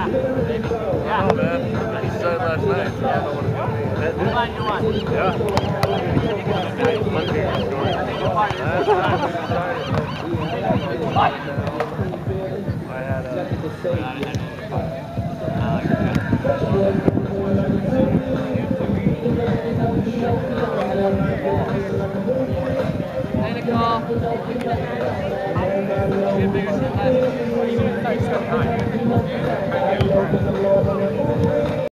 I know, man. He said last night, so I don't know what it's going to be. What line you on? Yeah. Let's hear your story. Last night, we decided I had a... Technical.